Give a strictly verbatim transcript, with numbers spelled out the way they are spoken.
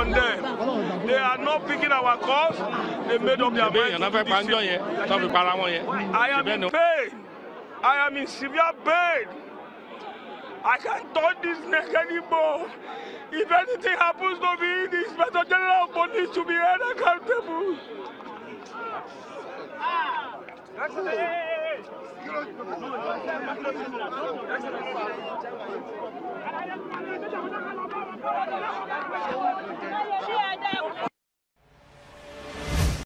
on them. They are not picking our cause. They made up their mind to do this thing. I am in pain. I am in severe pain. I can't touch this neck anymore. If anything happens to me, the Inspector General of Police to be held accountable. Ah.